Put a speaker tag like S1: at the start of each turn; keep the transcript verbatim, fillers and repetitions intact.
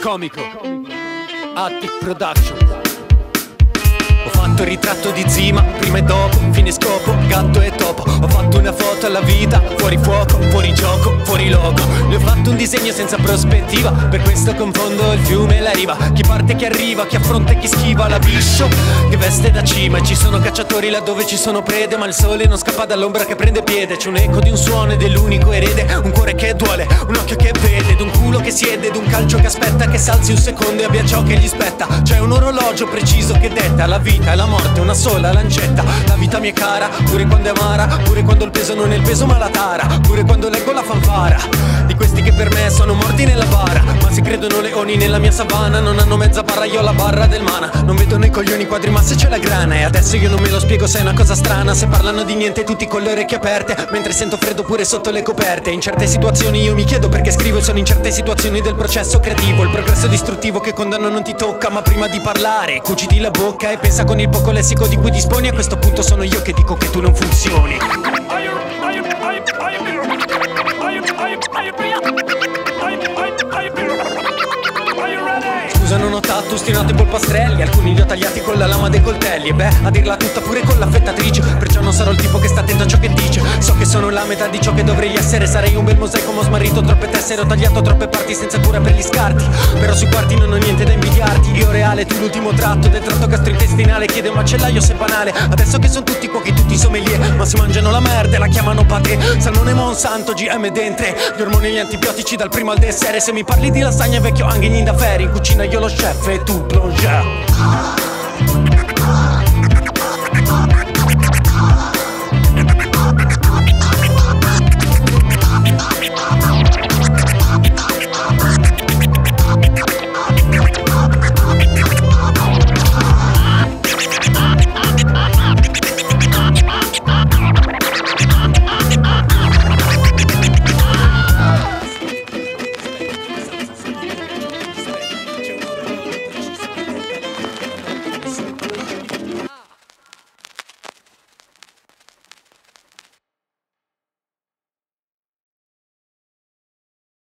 S1: comico Attic Production. Ho fatto il ritratto di Zima, prima e dopo, fine scopo, gatto e topo. Ho fatto una foto alla vita, fuori fuoco, fuori gioco, fuori logo. Ne ho fatto un disegno senza prospettiva, per questo confondo il fiume e la riva. Chi parte e chi arriva, chi affronta e chi schiva, l'abisso che veste da cima. E ci sono cacciatori laddove ci sono prede, ma il sole non scappa dall'ombra che prende piede. C'è un eco di un suono ed è l'unico erede, un cuore che duole, un occhio che vede, ed un culo che siede, ed un calcio che aspetta che s'alzi un secondo e abbia ciò che gli spetta. C'è un orologio preciso che detta la vita e la morte, una sola lancetta. La vita mi è cara, pure quando è amara, pure quando il peso non è il peso ma la tara, pure quando leggo la fanfara di questi che per me sono morti nella bara. Ma si credono leoni nella mia savana, non hanno mezza barra, io ho la barra del mana. Non vedono i coglioni quadri ma se c'è la grana. E adesso io non me lo spiego se è una cosa strana, se parlano di niente tutti con le orecchie aperte, mentre sento freddo pure sotto le coperte. In certe situazioni io mi chiedo perché scrivo, e sono in certe situazioni del processo creativo. Il progresso distruttivo che condanno non ti tocca, ma prima di parlare cuciti la bocca e pensa con il poco lessico di cui disponi. A questo punto sono io che dico che tu non funzioni. Scusa, non ho tatto, ostinato e polpastrelli, alcuni li ho tagliati con la lama dei coltelli. E beh, a dirla tutta pure con l'affettatrice, perciò non sarò il tipo che sta attento a ciò che dice. So che sono la metà di ciò che dovrei essere, sarei un bel mosaico, ma ho smarrito troppe tessere, ho tagliato troppe parti senza cura per gli scarti. Però sui quarti non ho niente da invidiarti, io reale, tu l'ultimo tratto del tratto gastrointestinale. Chiede un macellaio se è banale, adesso che sono tutti cuochi, tutti sommelier, ma si mangiano la merda e la chiamano patè. Salmone Monsanto, G M dentro, gli ormoni e gli antibiotici dal primo al dessert. Se mi parli di lasagna vecchio Anghin da Ferry, in cucina io lo chef e tu plongeur.